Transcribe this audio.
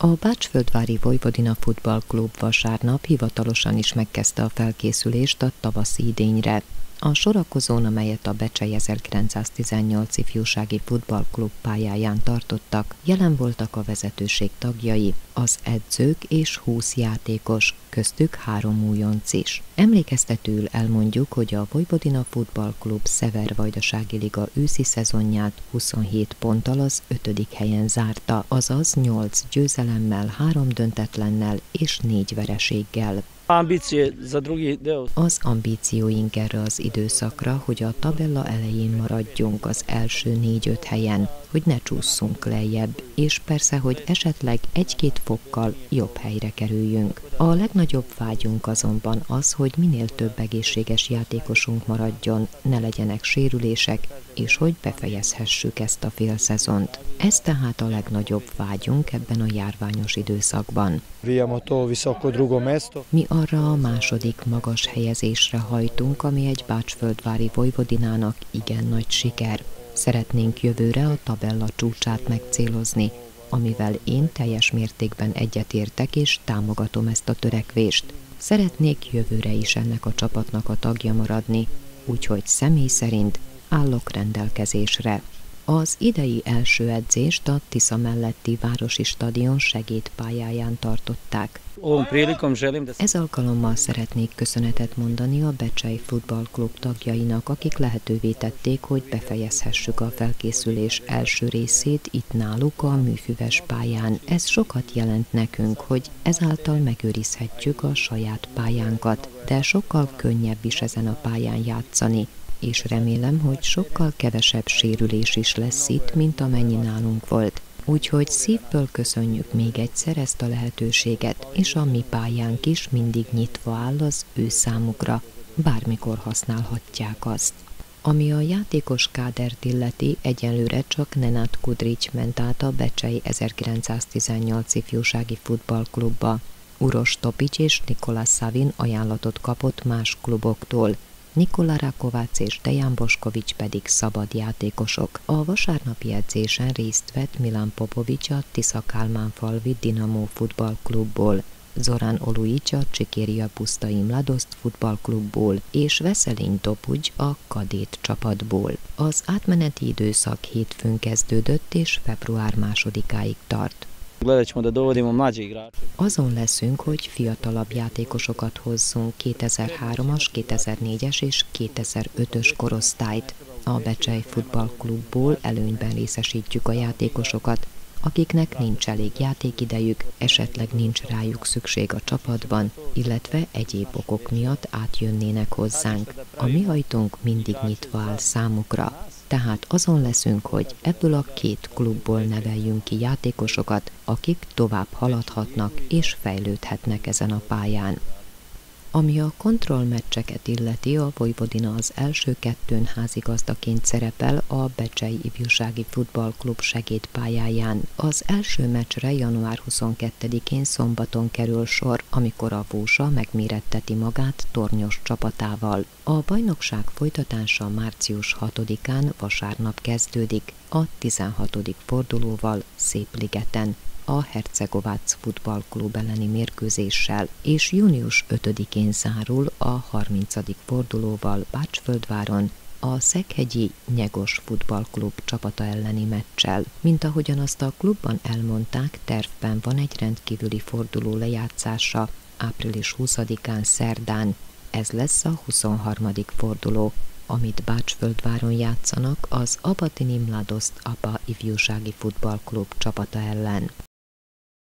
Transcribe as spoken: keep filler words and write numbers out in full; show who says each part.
Speaker 1: A Bácsföldvári Vojvodina Futballklub vasárnap hivatalosan is megkezdte a felkészülést a tavaszi idényre. A sorakozón, amelyet a Becsei ezerkilencszáztizennyolc ifjúsági futballklub pályáján tartottak, jelen voltak a vezetőség tagjai, az edzők és húsz játékos, köztük három újonc is. Emlékeztetőül elmondjuk, hogy a Vojvodina Futballklub Szever-Vajdasági Liga őszi szezonját huszonhét ponttal az ötödik helyen zárta, azaz nyolc győzelemmel, három döntetlennel és négy vereséggel. Az ambícióink erre az időszakra, hogy a tabella elején maradjunk az első négy-öt helyen, hogy ne csússzunk lejjebb, és persze, hogy esetleg egy-két fokkal jobb helyre kerüljünk. A legnagyobb vágyunk azonban az, hogy minél több egészséges játékosunk maradjon, ne legyenek sérülések, és hogy befejezhessük ezt a félszezont. Ez tehát a legnagyobb vágyunk ebben a járványos időszakban. Mi arra a második magas helyezésre hajtunk, ami egy bácsföldvári Vojvodinának igen nagy siker. Szeretnénk jövőre a tabella csúcsát megcélozni, amivel én teljes mértékben egyetértek és támogatom ezt a törekvést. Szeretnék jövőre is ennek a csapatnak a tagja maradni, úgyhogy személy szerint állok rendelkezésre. Az idei első edzést a Tisza melletti Városi Stadion segédpályáján tartották. Ez alkalommal szeretnék köszönetet mondani a Becsei Futballklub tagjainak, akik lehetővé tették, hogy befejezhessük a felkészülés első részét itt náluk a műfüves pályán. Ez sokat jelent nekünk, hogy ezáltal megőrizhetjük a saját pályánkat, de sokkal könnyebb is ezen a pályán játszani, és remélem, hogy sokkal kevesebb sérülés is lesz itt, mint amennyi nálunk volt. Úgyhogy szívből köszönjük még egyszer ezt a lehetőséget, és a mi pályánk is mindig nyitva áll az ő számukra, bármikor használhatják azt. Ami a játékos kádert illeti, egyelőre csak Nenad Kudric ment át a Becsei ezerkilencszáztizennyolc ifjúsági futballklubba. Uroš Topić és Nikola Savin ajánlatot kapott más kluboktól, Nikola Rakovac és Dejan Bošković pedig szabad játékosok. A vasárnapi edzésen részt vett Milan Popović a Tisza-Kálmánfalvi Dinamo futballklubból, Zoran Olujić a Csikérija Pusztai Mladost futballklubból és Veselin Topugy a Kadét csapatból. Az átmeneti időszak hétfőn kezdődött és február másodikáig tart. Azon leszünk, hogy fiatalabb játékosokat hozzunk, kétezer-hármas, kétezer-négyes és kétezer-ötös korosztályt. A Becsei Futballklubból előnyben részesítjük a játékosokat, akiknek nincs elég játékidejük, esetleg nincs rájuk szükség a csapatban, illetve egyéb okok miatt átjönnének hozzánk. A mi ajtónk mindig nyitva áll számukra. Tehát azon leszünk, hogy ebből a két klubból neveljünk ki játékosokat, akik tovább haladhatnak és fejlődhetnek ezen a pályán. Ami a kontrollmeccseket illeti, a Vojvodina az első kettőn házigazdaként szerepel a Becsei Ifjúsági Futballklub segédpályáján. Az első meccsre január huszonkettedikén szombaton kerül sor, amikor a Vósa megméretteti magát tornyos csapatával. A bajnokság folytatása március hatodikán vasárnap kezdődik, a tizenhatodik fordulóval Szépligeten, a Hercegovác futballklub elleni mérkőzéssel, és június ötödikén zárul a harmincadik fordulóval Bácsföldváron a Szekhegyi Nyegos futballklub csapata elleni meccsel. Mint ahogyan azt a klubban elmondták, tervben van egy rendkívüli forduló lejátszása április huszadikán szerdán. Ez lesz a huszonharmadik forduló, amit Bácsföldváron játszanak az Abatini Mladost Apa ifjúsági futballklub csapata ellen.